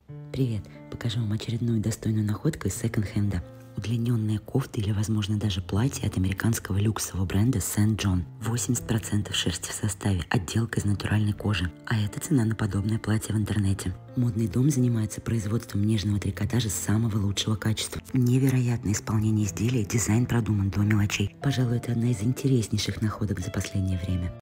Привет! Покажу вам очередную достойную находку из секонд-хенда. Удлиненные кофты или, возможно, даже платья от американского люксового бренда St. John. 80% шерсти в составе, отделка из натуральной кожи. А это цена на подобное платье в интернете. Модный дом занимается производством нежного трикотажа самого лучшего качества. Невероятное исполнение изделия, дизайн продуман до мелочей. Пожалуй, это одна из интереснейших находок за последнее время.